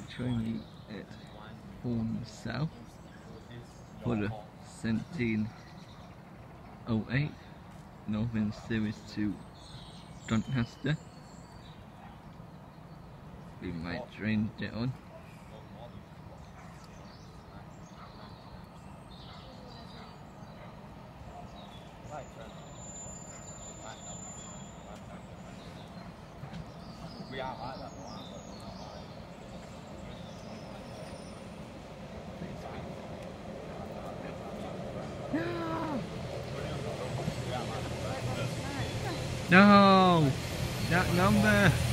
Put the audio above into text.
training at Thorne South for the 1708 Northern Series to Doncaster. We might train that on. No! That number!